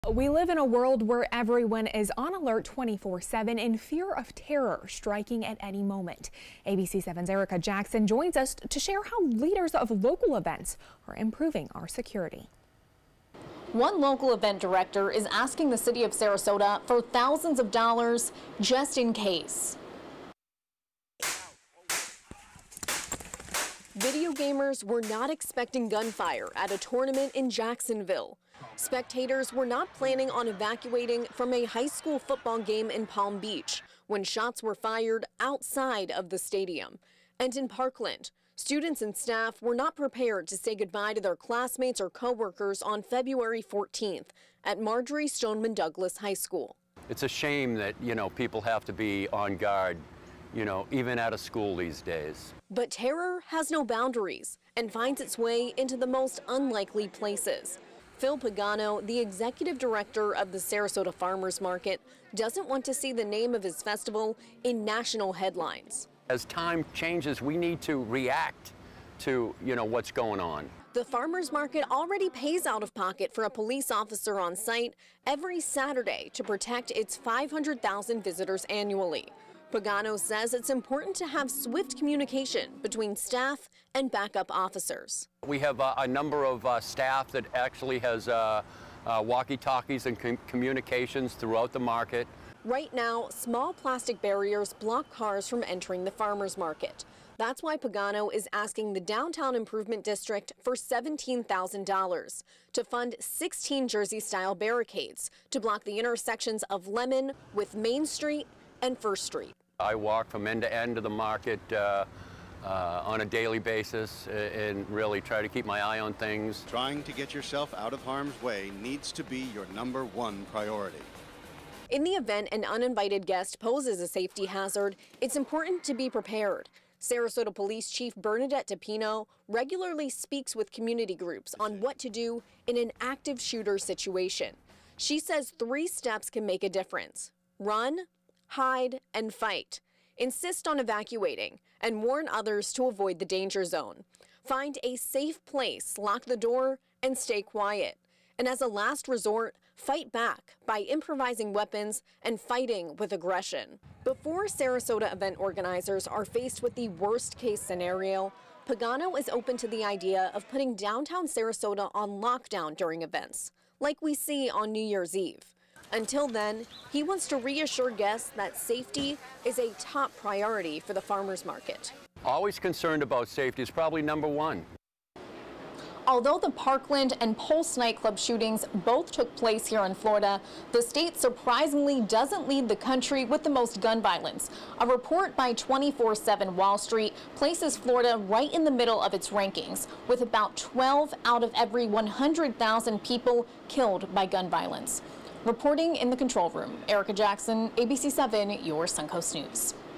We live in a world where everyone is on alert 24/7 in fear of terror striking at any moment. ABC 7's Erica Jackson joins us to share how leaders of local events are improving our security. One local event director is asking the city of Sarasota for thousands of dollars just in case. Video gamers were not expecting gunfire at a tournament in Jacksonville. Spectators were not planning on evacuating from a high school football game in Palm Beach when shots were fired outside of the stadium. And in Parkland, students and staff were not prepared to say goodbye to their classmates or coworkers on February 14th at Marjory Stoneman Douglas High School. It's a shame that, people have to be on guard, even at a school these days. But terror has no boundaries and finds its way into the most unlikely places. Phil Pagano, the executive director of the Sarasota Farmers Market, doesn't want to see the name of his festival in national headlines. As time changes, we need to react to, what's going on. The Farmers Market already pays out of pocket for a police officer on site every Saturday to protect its 500,000 visitors annually. Pagano says it's important to have swift communication between staff and backup officers. We have a number of staff that actually has walkie-talkies and communications throughout the market. Right now, small plastic barriers block cars from entering the farmers market. That's why Pagano is asking the Downtown Improvement District for $17,000 to fund 16 Jersey-style barricades to block the intersections of Lemon with Main Street and First Street. I walk from end to end of the market on a daily basis and really try to keep my eye on things. Trying to get yourself out of harm's way needs to be your #1 priority. In the event an uninvited guest poses a safety hazard, it's important to be prepared. Sarasota Police Chief Bernadette DePino regularly speaks with community groups on what to do in an active shooter situation. She says 3 steps can make a difference: run, hide, and fight. Insist on evacuating and warn others to avoid the danger zone. Find a safe place, lock the door, and stay quiet. And as a last resort, fight back by improvising weapons and fighting with aggression. Before Sarasota event organizers are faced with the worst-case scenario, Pagano is open to the idea of putting downtown Sarasota on lockdown during events, like we see on New Year's Eve. Until then, he wants to reassure guests that safety is a top priority for the farmers market. Always concerned about safety is probably #1. Although the Parkland and Pulse nightclub shootings both took place here in Florida, the state surprisingly doesn't lead the country with the most gun violence. A report by 24/7 Wall Street places Florida right in the middle of its rankings, with about 12 out of every 100,000 people killed by gun violence. Reporting in the control room, Erica Jackson, ABC 7, your Suncoast News.